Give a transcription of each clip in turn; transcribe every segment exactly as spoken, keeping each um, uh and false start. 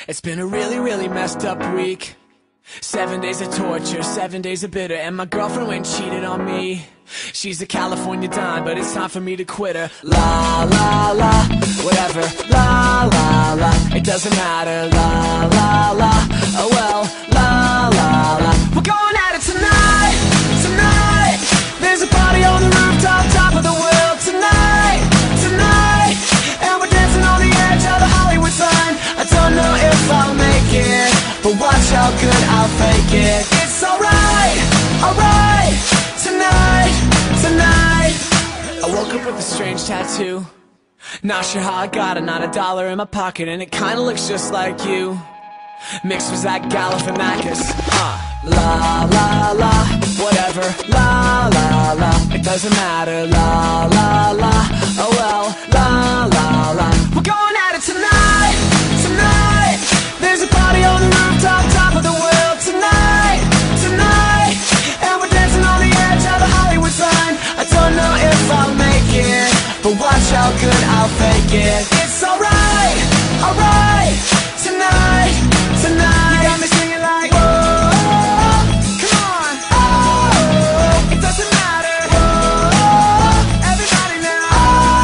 It's been a really, really messed up week. Seven days of torture, seven days of bitter, and my girlfriend went and cheated on me. She's a California dime, but it's time for me to quit her. La, la, la, whatever. La, la, la, it doesn't matter. La, la, la, oh well. La, la, la, we're going at it tonight, tonight. There's a party on the rooftop, top of the world tonight, tonight. And we're dancing on the edge of the Hollywood sign. I don't know if I'll make it, but watch how good I'll fake it. It's alright, alright, tonight, tonight. I woke up with a strange tattoo. Not sure how I got it, not a dollar in my pocket, and it kinda looks just like you. Mixed with that Galifianakis, huh? La, la, la, whatever. La, la, la, it doesn't matter. La, la, la, oh well. La, la, la, we're going at it tonight, tonight. There's a party on the rooftop, top of the world tonight, tonight. And we're dancing on the edge of the Hollywood sign. I don't know if I'll make it, but watch how good I'll fake it. It's alright, alright, tonight, tonight. You got me singing like, whoa, come on, oh, it doesn't matter, whoa, everybody now,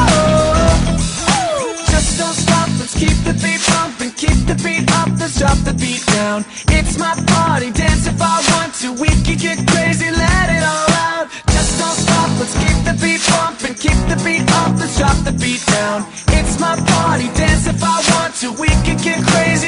oh, just don't stop, let's keep the beat pumping, keep the beat up, let's drop the beat down. It's my party, dance if I want to, we can get crazy, let it all out. Just don't stop, let's keep the beat pumping, keep the beat up, let's drop the beat down. It's my party, dance if I want to, we can get crazy.